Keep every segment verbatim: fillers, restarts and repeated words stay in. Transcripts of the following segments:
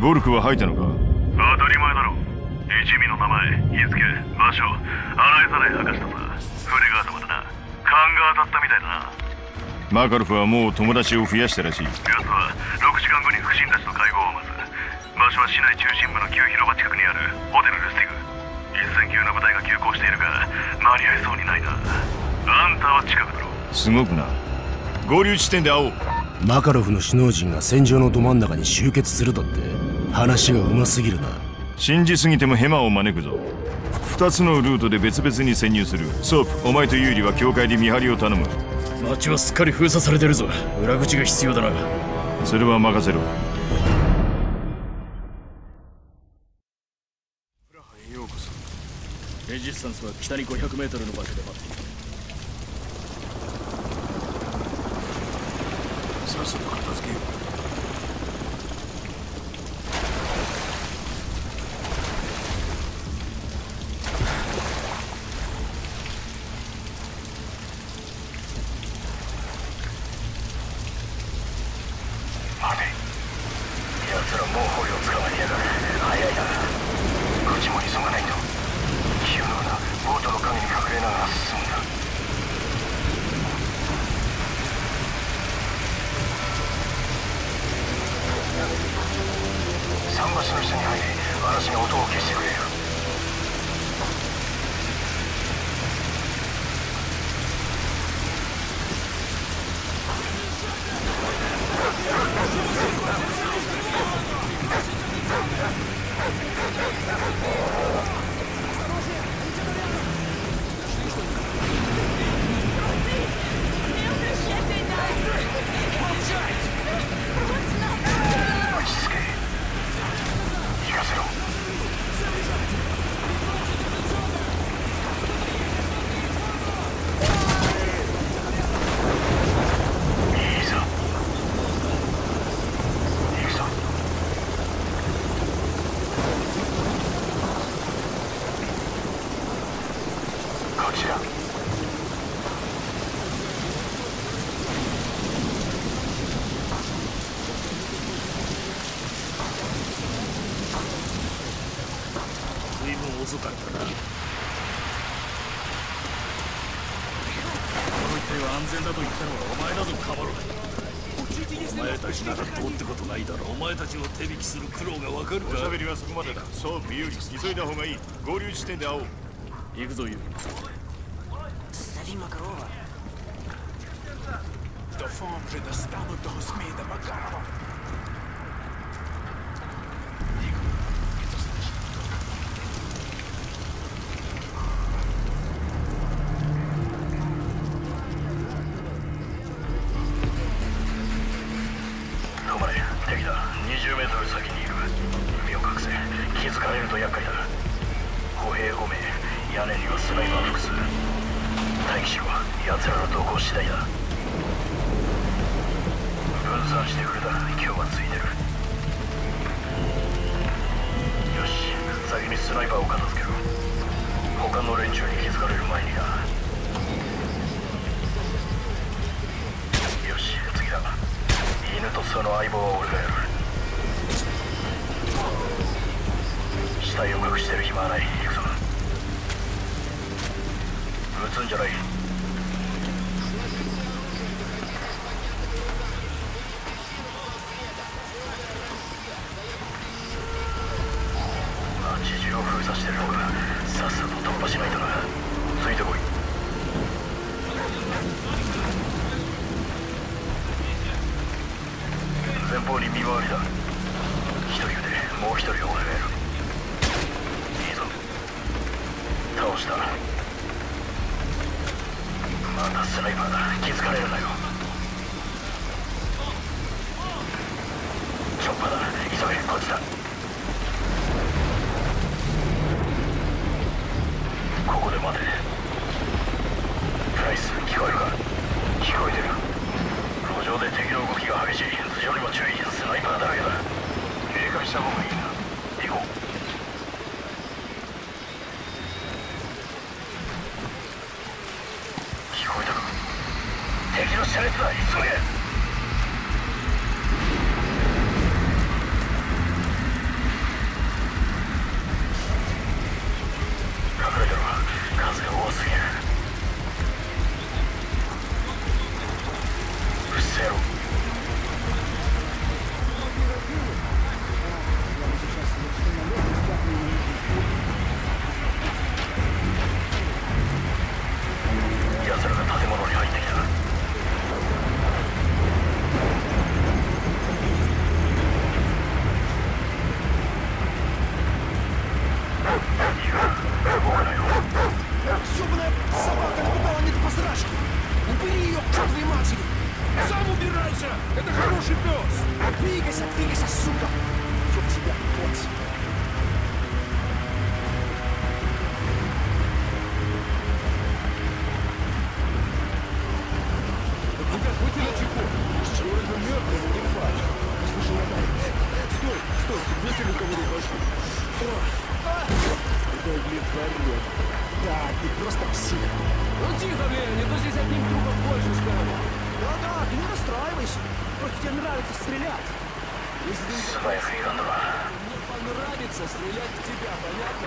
ボルクは吐いたのか？ 当たり前だろ。一味の名前、日付、場所、洗いざらい明かしたさ。船が頭だな。勘が当たったみたいだな。 マカロフはもう友達を増やしたらしい。 奴はろくじかんごに腹心たちと会合を待つ。場所は市内中心部の旧広場近くにあるホテルルスティグ。一戦級の部隊が急行しているが間に合いそうにないな。あんたは近くだろ。 すごくな。合流地点で会おう。 マカロフの首脳陣が戦場のど真ん中に集結するだって。話がうますぎるな。 信じすぎてもヘマを招くぞ。二つのルートで別々に潜入する。ソープ、お前とユーリは教会で見張りを頼む。 街はすっかり封鎖されてるぞ。裏口が必要だな。 それは任せろ。 プラハへようこそ。レジスタンスは北にごひゃくメートルの場所で待っている。さっさと片付けよう。遅かったな。この一帯は安全だと言ったのはお前だぞ、カバロ。お前たちなら通ってことないだろ。お前たちを手引きする苦労がわかるか。 おしゃべりはそこまでだ。ソープ、ユーリ、急いだ方がいい。合流地点で会おう。 行くぞ、ユーリ。 орёт. Да, ты просто псих. Ну тихо, Лея, не то здесь одним трупом больше станет. Да-да, ты не расстраивайся. Просто тебе нравится стрелять. Если ты не мне понравится стрелять в тебя, понятно?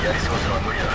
やり過ごすのは無理だ。